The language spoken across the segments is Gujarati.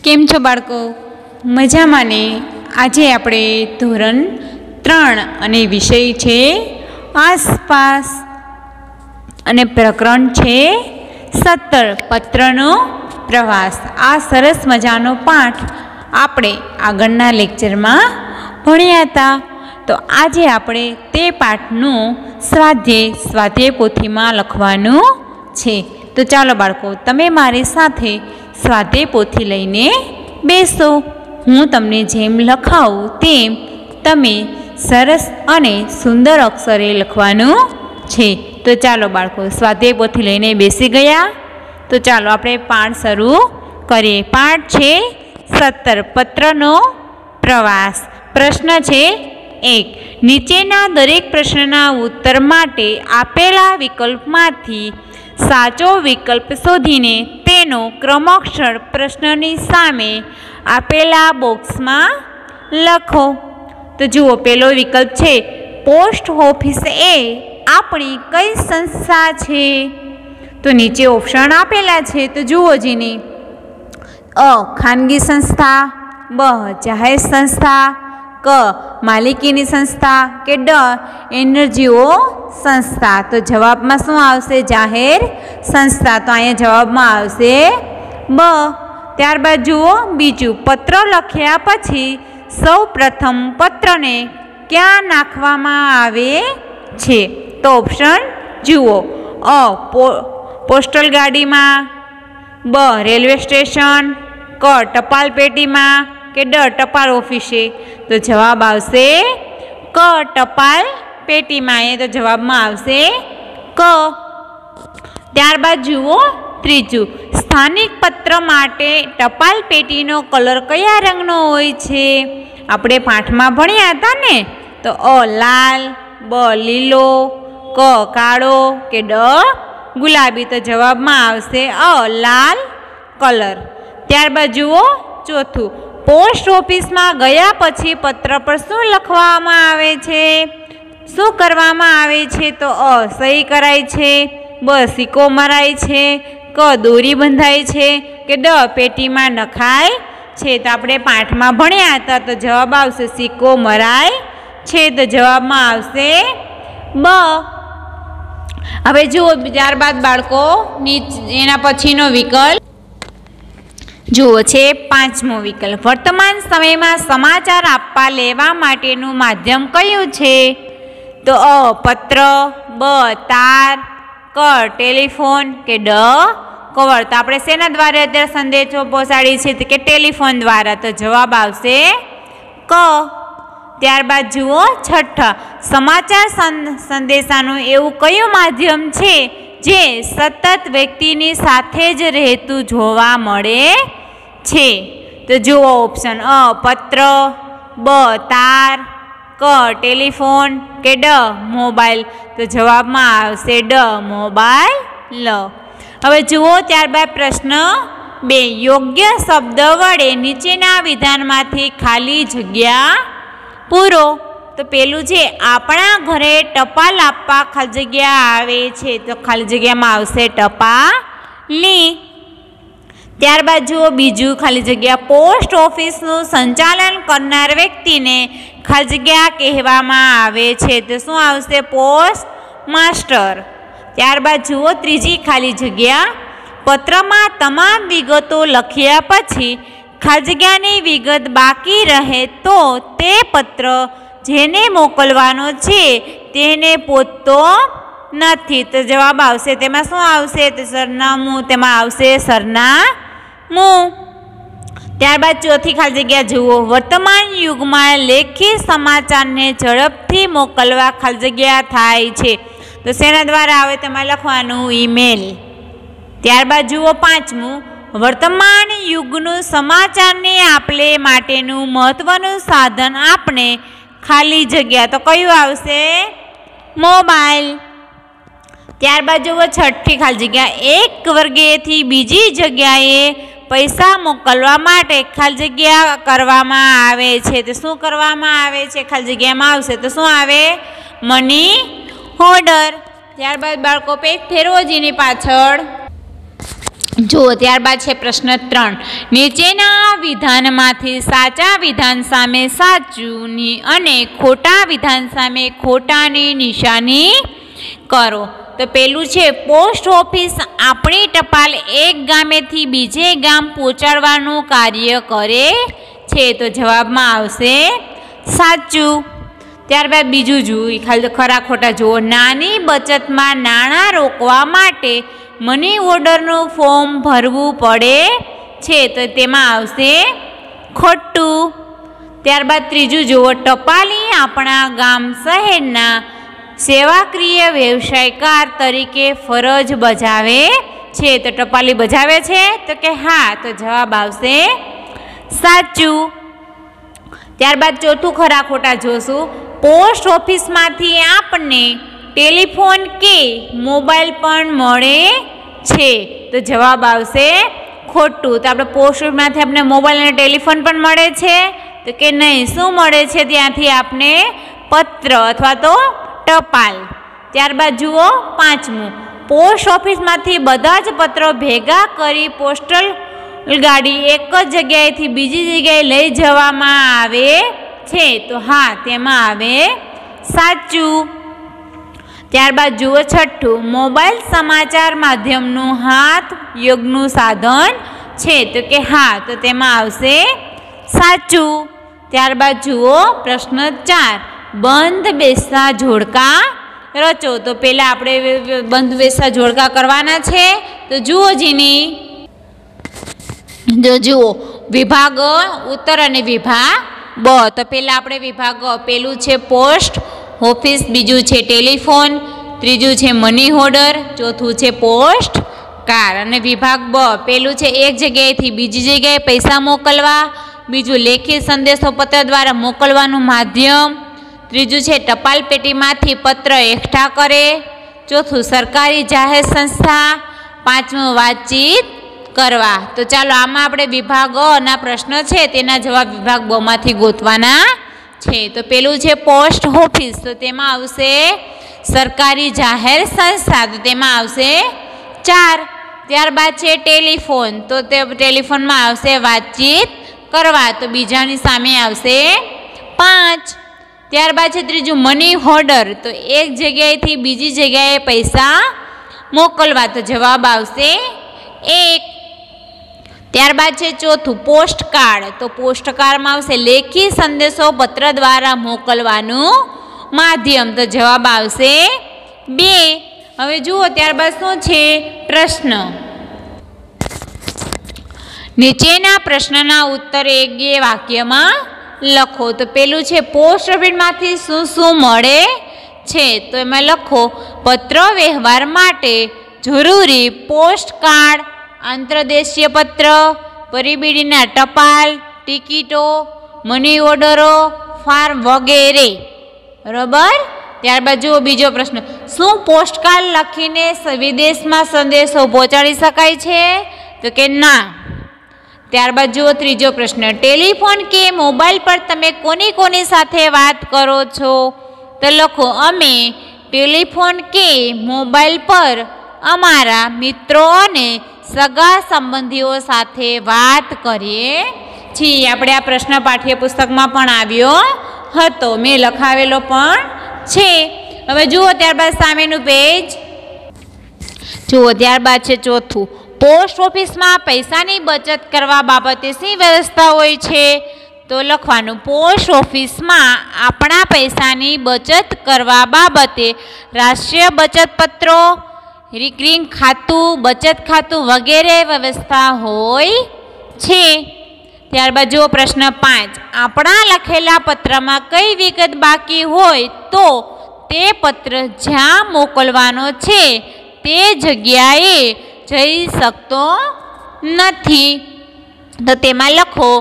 કેમ છો બાળકો? મજામાં ને? આજે આપણે ધોરણ 3 અને વિષય છે આસપાસ અને પ્રકરણ છે 17 પત્રનો પ્રવાસ. આ સરસ મજાનો પાઠ આપણે આગળના લેક્ચરમાં ભણ્યા હતા. તો આજે આપણે તે પાઠનું સ્વાધ્યાય પોથીમાં લખવાનું છે. તો ચાલો બાળકો, તમે મારી સાથે સ્વાધ્યાય પોથી લઈને બેસો. હું તમને જેમ લખાવું તેમ તમે સરસ અને સુંદર અક્ષરે લખવાનું છે. તો ચાલો બાળકો, સ્વાધ્યાય પોથી લઈને બેસી ગયા? તો ચાલો આપણે પાઠ શરૂ કરીએ. પાઠ છે 17 પત્રનો પ્રવાસ. પ્રશ્ન છે 1. નીચેના દરેક પ્રશ્નના ઉત્તર માટે આપેલા વિકલ્પમાંથી સાચો વિકલ્પ શોધીને તેનો ક્રમશઃ પ્રશ્નની સામે આપેલા બોક્સમાં લખો. તો જુઓ, પહેલો વિકલ્પ છે પોસ્ટ ઓફિસ એ આપણી કઈ સંસ્થા છે? તો નીચે ઓપ્શન આપેલા છે, તો જુઓ જીની. અ ખાનગી સંસ્થા, બ જાહેર સંસ્થા, ક માલિકીની સંસ્થા કે ડ એનજીઓ સંસ્થા. તો જવાબમાં શું આવશે? જાહેર સંસ્થા. તો અહીંયા જવાબમાં આવશે બ. ત્યારબાદ જુઓ બીજું. પત્ર લખ્યા પછી સૌ પ્રથમ પત્રને ક્યાં નાખવામાં આવે છે? તો ઓપ્શન જુઓ. અ પોસ્ટલ ગાડીમાં, બ રેલવે સ્ટેશન, ક ટપાલ પેટીમાં કે ડ ટપાલ ઓફિસે. તો જવાબ આવશે ક ટપાલ પેટીમાં. એ તો જવાબમાં આવશે ક. ત્યારબાદ જુઓ ત્રીજું. સ્થાનિક પત્ર માટે ટપાલ પેટીનો કલર કયા રંગનો હોય છે? આપણે પાઠમાં ભણ્યા હતા ને. તો અ લાલ, બ લીલો, ક કાળો કે ડ ગુલાબી. તો જવાબમાં આવશે અ લાલ કલર. ત્યારબાદ જુઓ ચોથું. પોસ્ટ ઓફિસમાં ગયા પછી પત્ર પર શું લખવામાં આવે છે? શું કરવામાં આવે છે? તો અ સહી કરાય છે, બ સિક્કો મરાય છે, ક દોરી બંધાય છે કે ડ પેટીમાં નખાય છે. તો આપણે પાઠમાં ભણ્યા હતા. તો જવાબ આવશે સિક્કો મરાય છે. તો જવાબમાં આવશે બ. હવે જુઓ ત્યારબાદ બાળકો એના પછીનો વિકલ્પ જુઓ છે પાંચમો વિકલ્પ. વર્તમાન સમયમાં સમાચાર આપવા લેવા માટેનું માધ્યમ કયું છે? તો અ પત્ર, બ તાર, ક ટેલિફોન કે ડ કવર. તો આપણે શેના દ્વારા અત્યારે સંદેશો પહોંચાડીએ છીએ? કે ટેલિફોન દ્વારા. તો જવાબ આવશે ક. ત્યારબાદ જુઓ છઠ્ઠા. સમાચાર સંદેશાનું એવું કયું માધ્યમ છે જે સતત વ્યક્તિની સાથે જ રહેતું જોવા મળે છે? તો જુઓ ઓપ્શન. અ પત્ર, બ તાર, ક ટેલિફોન કે ડ મોબાઈલ. તો જવાબમાં આવશે ડ મોબાઈલ. હવે જુઓ ત્યારબાદ પ્રશ્ન 2. યોગ્ય શબ્દ વડે નીચેના વિધાનમાંથી ખાલી જગ્યા પૂરો. તો પેલું છે આપણા ઘરે ટપાલ આપવા ખાલી જગ્યા આવે છે. તો ખાલી જગ્યામાં આવશે ટપાલી. ત્યારબાદ જુઓ બીજું ખાલી જગ્યા. પોસ્ટ ઓફિસનું સંચાલન કરનાર વ્યક્તિને ખાલી જગ્યા કહેવામાં આવે છે. તો શું આવશે? Post master. ત્યારબાદ જુઓ ત્રીજી ખાલી જગ્યા. પત્રમાં તમામ વિગતો લખ્યા પછી ખાલી જગ્યાની વિગત બાકી રહે તો તે પત્ર જેને મોકલવાનો છે તેને પહોંચતો નથી. તો જવાબ આવશે તેમાં શું આવશે? તો સરનામું. તેમાં આવશે સરનામું. ત્યારબાદ ચોથી ખાલી જગ્યા જુઓ. વર્તમાન યુગમાં લેખિત સમાચારને ઝડપથી મોકલવા ખાલી જગ્યા થાય છે. તો શેના દ્વારા આવે? તેમાં લખવાનું ઈમેલ. ત્યારબાદ જુઓ પાંચમું. વર્તમાન યુગનું સમાચારને આપલે માટેનું મહત્વનું સાધન આપણે ખાલી જગ્યા. તો કયું આવશે? મોબાઈલ. ત્યારબાદ જુઓ છઠ્ઠી ખાલી જગ્યા. એક વર્ગેથી બીજી જગ્યાએ પૈસા મોકલવા માટે ખાલી જગ્યા કરવામાં આવે છે. તો શું કરવામાં આવે છે? ખાલી જગ્યામાં આવશે. તો શું આવે? Money order. ત્યારબાદ બાળકો પેજ ફેરવો જેની પાછળ જો ત્યારબાદ છે પ્રશ્ન 3. નીચેના વિધાનમાંથી સાચા વિધાન સામે સાચુંની અને ખોટા વિધાન સામે ખોટાની નિશાની કરો. તો પેલું છે પોસ્ટ ઓફિસ આપણી ટપાલ એક ગામેથી બીજે ગામ પહોંચાડવાનું કાર્ય કરે છે. તો જવાબમાં આવશે સાચું. ત્યારબાદ બીજું જોઈ ખાલી ખરા ખોટા જુઓ. નાની બચતમાં નાણાં રોકવા માટે મની ઓર્ડરનું ફોર્મ ભરવું પડે છે. તો તેમાં આવશે ખોટું. ત્યારબાદ ત્રીજું જુઓ. ટપાલી આપણા ગામ શહેરના સેવાકીય વ્યવસાયકાર તરીકે ફરજ બજાવે છે. તો ટપાલી બજાવે છે તો કે હા. તો જવાબ આવશે સાચું. ત્યારબાદ ચોથું ખરા ખોટા જોશું. પોસ્ટ ઓફિસમાંથી આપણને ટેલિફોન કે મોબાઈલ પણ મળે છે. તો જવાબ આવશે ખોટું. તો આપણે પોસ્ટ ઓફિસમાંથી આપણે મોબાઈલ અને ટેલિફોન પણ મળે છે તો કે નહીં. શું મળે છે ત્યાંથી આપને? પત્ર અથવા તો ટપાલ. ત્યારબાદ જુઓ 5મું. પોસ્ટ ઓફિસમાંથી બધા જ પત્રો ભેગા કરી પોસ્ટલ ગાડી એક જ જગ્યાએથી બીજી જગ્યાએ લઈ જવામાં આવે છે. તો હા તેમાં આવે સાચું. ત્યારબાદ જુઓ 6. મોબાઈલ સમાચાર માધ્યમનું હાથ યોગનું સાધન છે. તો કે હા. તો તેમાં આવશે સાચું. ત્યારબાદ જુઓ પ્રશ્ન 4. બંધ બેસતા જોડકા રચો. તો પહેલાં આપણે બંધ બેસતા જોડકા કરવાના છે. તો જુઓ જીની જુઓ વિભાગ ઉત્તર અને વિભાગ બ. તો પહેલાં આપણે વિભાગ પેલું છે પોસ્ટ ઓફિસ, બીજું છે ટેલિફોન, ત્રીજું છે મની ઓર્ડર, ચોથું છે પોસ્ટ કાર્ડ. અને વિભાગ બ પેલું છે એક જગ્યાએથી બીજી જગ્યાએ પૈસા મોકલવા, બીજું લેખિત સંદેશો પત્ર દ્વારા મોકલવાનું માધ્યમ, ત્રીજું છે ટપાલ પેટીમાંથી પત્ર એકઠા કરે, ચોથું સરકારી જાહેર સંસ્થા, પાંચમું વાતચીત કરવા. તો ચાલો આમાં આપણે વિભાગ ના પ્રશ્ન છે તેના જવાબ વિભાગ બ માંથી ગોતવાના છે. તો પેલું છે પોસ્ટ ઓફિસ. તો તેમાં આવશે સરકારી જાહેર સંસ્થા. તો તેમાં આવશે 4. ત્યારબાદ છે ટેલિફોન. તો તે ટેલિફોનમાં આવશે વાતચીત કરવા. તો બીજાની સામે આવશે 5. ત્યારબાદ છે ત્રીજું મની ઓર્ડર. તો એક જગ્યાએથી બીજી જગ્યાએ પૈસા મોકલવા. તો જવાબ આવશે 1. ત્યારબાદ છે ચોથું પોસ્ટ કાર્ડ. તો પોસ્ટ કાર્ડમાં આવશે લેખિત સંદેશો પત્ર દ્વારા મોકલવાનું માધ્યમ. તો જવાબ આવશે 2. હવે જુઓ ત્યારબાદ શું છે પ્રશ્ન. નીચેના પ્રશ્નના ઉત્તર એક વાક્યમાં લખો. તો પેલું છે પોસ્ટ ઓફિસમાંથી શું શું મળે છે. તો એમાં લખો પત્ર વ્યવહાર માટે જરૂરી પોસ્ટ કાર્ડ, આંતરદેશીય પત્ર, પરિબીડીના ટપાલ, ટિકિટો, મની ઓર્ડરો, ફાર્મ વગેરે. બરાબર. ત્યારબાદ જુઓ બીજો પ્રશ્ન. શું પોસ્ટકાર્ડ લખીને વિદેશમાં સંદેશો પહોંચાડી શકાય છે. તો કે ના. ત્યારબાદ જુઓ ત્રીજો પ્રશ્ન. ટેલિફોન કે મોબાઈલ પર તમે કોની કોની સાથે વાત કરો છો. તો લખો અમે ટેલિફોન કે મોબાઈલ પર અમારા મિત્રો અને સગા સંબંધીઓ સાથે વાત કરીએ છીએ. આપણે આ પ્રશ્ન પાઠ્યપુસ્તકમાં પણ આવ્યો હતો, મેં લખાવેલો પણ છે. હવે જુઓ ત્યારબાદ સામેનું પેજ જુઓ. ત્યારબાદ છે ચોથું. પોસ્ટ ઓફિસમાં પૈસાની બચત કરવા બાબતે શી વ્યવસ્થા હોય છે. તો લખવાનું પોસ્ટ ઓફિસમાં આપણા પૈસાની બચત કરવા બાબતે રાષ્ટ્રીય બચત પત્રો, રિકરિંગ ખાતું, બચત ખાતું વગેરે વ્યવસ્થા હોય છે. ત્યારબાદ જુઓ પ્રશ્ન 5. આપણા લખેલા પત્રમાં કઈ વિગત બાકી હોય તો તે પત્ર જ્યાં મોકલવાનો છે તે જગ્યાએ જઈ શકતો નથી. તો તેમાં લખો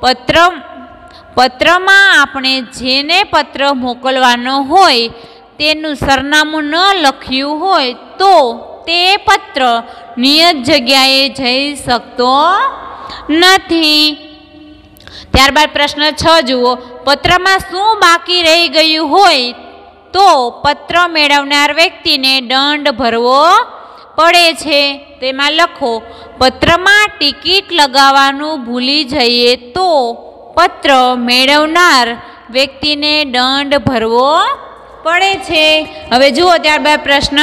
પત્રમાં આપણે જેને પત્ર મોકલવાનો હોય તેનું સરનામું ન લખ્યું હોય તો તે પત્ર નિયત જગ્યાએ જઈ શકતો નથી. ત્યારબાદ પ્રશ્ન 6 જુઓ. પત્રમાં શું બાકી રહી ગયું હોય તો પત્ર મેળવનાર વ્યક્તિને દંડ ભરવો પડે છે. તેમાં લખો, પત્રમાં ટિકિટ લગાવવાનું ભૂલી જઈએ તો પત્ર મેળવનાર વ્યક્તિને દંડ ભરવો પડે છે. હવે જુઓ ત્યારબાદ પ્રશ્ન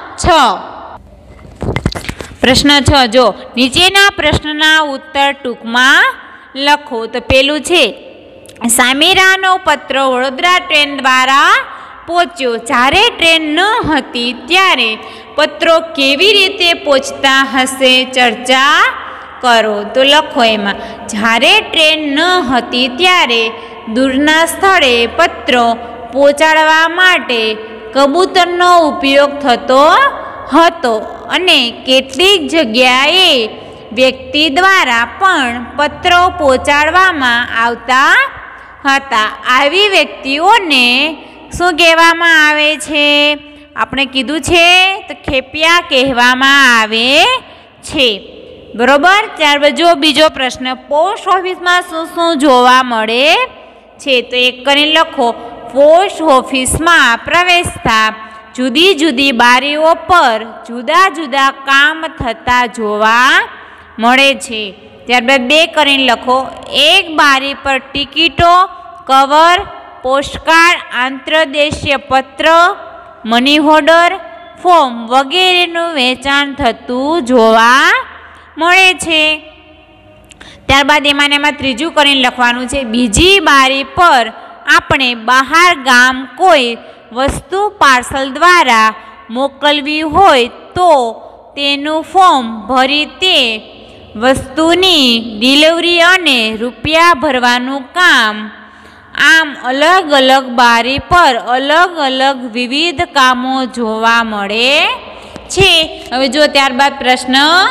6. પ્રશ્ન 6 જો નીચેના પ્રશ્નના ઉત્તર ટૂંકમાં લખો. તો પેલું છે, સામેરાનો પત્ર વડોદરા ટ્રેન દ્વારા પહોંચ્યો. જ્યારે ટ્રેન ન હતી ત્યારે પત્રો કેવી રીતે પહોંચતા હશે? ચર્ચા કરો. તો લખો એમાં, જ્યારે ટ્રેન ન હતી ત્યારે દૂરના સ્થળે પત્રો પહોંચાડવા માટે કબૂતરનો ઉપયોગ થતો હતો અને કેટલીક જગ્યાએ વ્યક્તિ દ્વારા પણ પત્રો પહોંચાડવામાં આવતા હતા. આવી વ્યક્તિઓને શું કહેવામાં આવે છે? આપણે કીધું છે તો ખેપિયા કહેવામાં આવે છે. બરોબર. ત્યારબાદ જો બીજો પ્રશ્ન, પોસ્ટ ઓફિસમાં શું શું જોવા મળે છે? તો એક કરીને લખો, પોસ્ટ ઓફિસમાં પ્રવેશતા જુદી જુદી બારીઓ પર જુદા જુદા કામ થતા જોવા મળે છે. ત્યારબાદ 2 કરીને લખો, એક બારી પર ટિકિટો, કવર, પોસ્ટકાર્ડ, આંતરદેશીય પત્ર, મની ઓર્ડર, ફોર્મ વગેરેનું વેચાણ થતું જોવા મળે છે. ત્યારબાદ એમાં ત્રીજું કરીને લખવાનું છે, બીજી બારી પર આપણે બહાર ગામ કોઈ વસ્તુ પાર્સલ દ્વારા મોકલવી હોય તો તેનું ફોર્મ ભરી તે વસ્તુની ડિલિવરી અને રૂપિયા ભરવાનું કામ. આમ અલગ અલગ બારી પર અલગ અલગ વિવિધ કામો જોવા મળે છે. હવે જો ત્યારબાદ પ્રશ્ન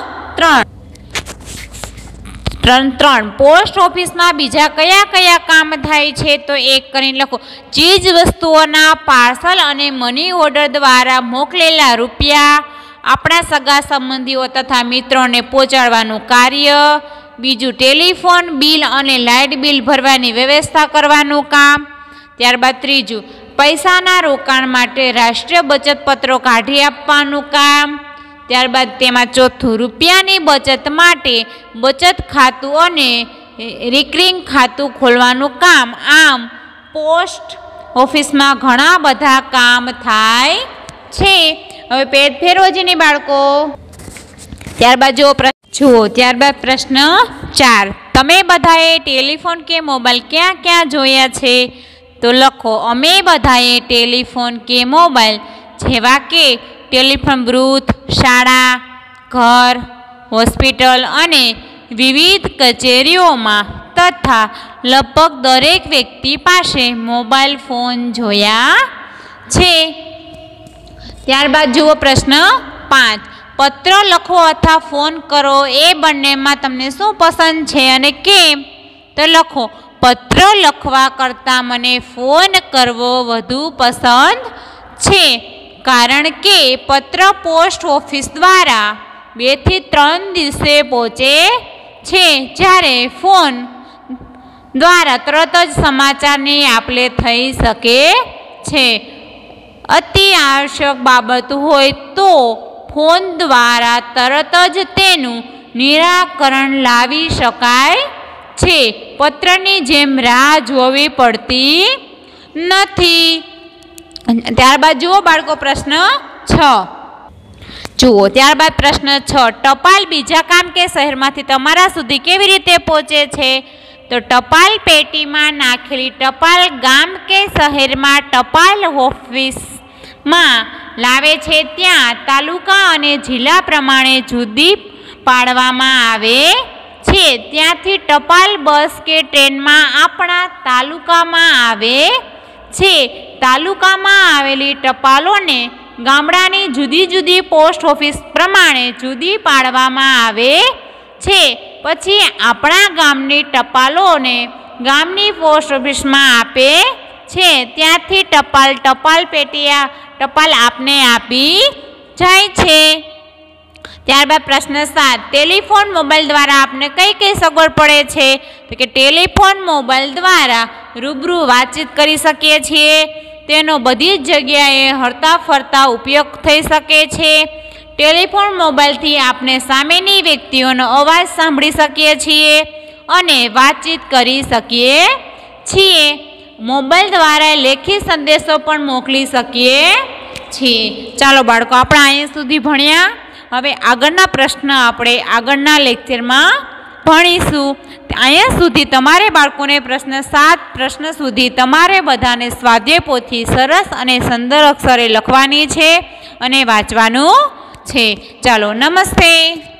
3. પોસ્ટ ઓફિસમાં બીજા કયા કયા કામ થાય છે? તો એક કરીને લખો, ચીજ વસ્તુઓના પાર્સલ અને મની ઓર્ડર દ્વારા મોકલેલા રૂપિયા આપણા સગા સંબંધીઓ તથા મિત્રોને પહોંચાડવાનું કાર્ય. બીજું, ટેલિફોન બિલ અને લાઇટ બિલ ભરવાની વ્યવસ્થા કરવાનું કામ. ત્યારબાદ ત્રીજું, પૈસાના રોકાણ માટે રાષ્ટ્રીય બચત પત્રો કાઢી આપવાનું કામ. ત્યારબાદ તેમાં ચોથું, રૂપિયાની બચત માટે બચત ખાતું અને રિકરિંગ ખાતું ખોલવાનું કામ. આમ પોસ્ટ ઓફિસમાં ઘણા બધા કામ થાય છે. હવે પેજ ફેરવોજીની બાળકો. ત્યારબાદ જુઓ ત્યારબાદ પ્રશ્ન 4, તમે બધાએ ટેલિફોન કે મોબાઈલ ક્યાં ક્યાં જોયા છે? તો લખો, અમે બધાએ ટેલિફોન કે મોબાઈલ જેવા કે ટેલિફોન બૂથ, શાળા, ઘર, હોસ્પિટલ અને વિવિધ કચેરીઓમાં તથા લગભગ દરેક વ્યક્તિ પાસે મોબાઈલ ફોન જોયા છે. ત્યારબાદ જુઓ પ્રશ્ન 5, પત્ર લખો અથવા ફોન કરો એ બંનેમાં તમને શું પસંદ છે અને કેમ? તો લખો, પત્ર લખવા કરતાં મને ફોન કરવો વધુ પસંદ છે, કારણ કે પત્ર પોસ્ટ ઓફિસ દ્વારા 2 થી 3 દિવસે પહોંચે છે, જ્યારે ફોન દ્વારા તરત જ સમાચારની આપ-લે થઈ શકે છે. અતિ આવશ્યક બાબત હોય તો ફોન દ્વારા તરત જ તેનું નિરાકરણ લાવી શકાય છે. પત્રની જેમ રાહ જોવી પડતી નથી. ત્યારબાદ જુઓ બાળકો પ્રશ્ન 6. જુઓ ત્યારબાદ પ્રશ્ન 6, ટપાલ બીજા ગામ કે શહેરમાંથી તમારા સુધી કેવી રીતે પહોંચે છે? તો ટપાલ પેટીમાં નાખેલી ટપાલ ગામ કે શહેરમાં ટપાલ ઓફિસમાં લાવે છે. ત્યાં તાલુકા અને જિલ્લા પ્રમાણે જુદી પાડવામાં આવે છે. ત્યાંથી ટપાલ બસ કે ટ્રેનમાં આપણા તાલુકામાં આવે છે. તાલુકામાં આવેલી ટપાલોને ગામડાની જુદી જુદી પોસ્ટ ઓફિસ પ્રમાણે જુદી પાડવામાં આવે છે. પછી આપણા ગામની ટપાલોને ગામની પોસ્ટ ઓફિસમાં આપે છે. ત્યાંથી ટપાલ પેટી ટપાલ આપને આપી જાય છે. ત્યારબાદ પ્રશ્ન 7, ટેલિફોન મોબાઈલ દ્વારા આપને કઈ કઈ સગવડ પડે છે? તો કે ટેલિફોન મોબાઈલ દ્વારા રૂબરૂ વાતચીત કરી શકીએ છીએ. તેનો બધી જ જગ્યાએ હરતા ફરતા ઉપયોગ થઈ શકે છે. ટેલિફોન મોબાઈલથી આપણે સામેની વ્યક્તિઓનો અવાજ સાંભળી શકીએ છીએ અને વાતચીત કરી શકીએ છીએ. મોબાઈલ દ્વારા લેખિત સંદેશો પણ મોકલી શકીએ છીએ. ચાલો બાળકો, આપણે અહીંયા સુધી ભણ્યા. હવે આગળના પ્રશ્ન આપણે આગળના લેક્ચરમાં ભણીશું. અહીંયા સુધી તમારે બાળકોને પ્રશ્ન 7 પ્રશ્ન સુધી તમારે બધાને સ્વાધ્યાય પોથી સરસ અને સુંદર અક્ષરે લખવાની છે અને વાંચવાનું છે. ચાલો, નમસ્તે.